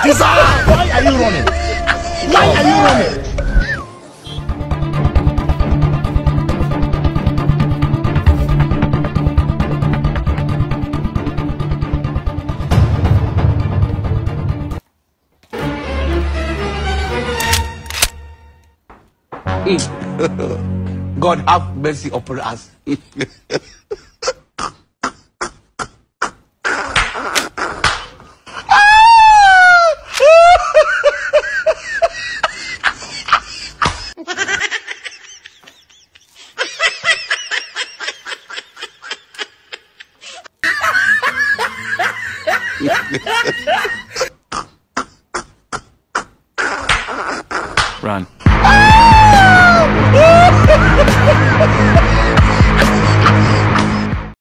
Why are you running? Why are you running? God have mercy upon us. Run.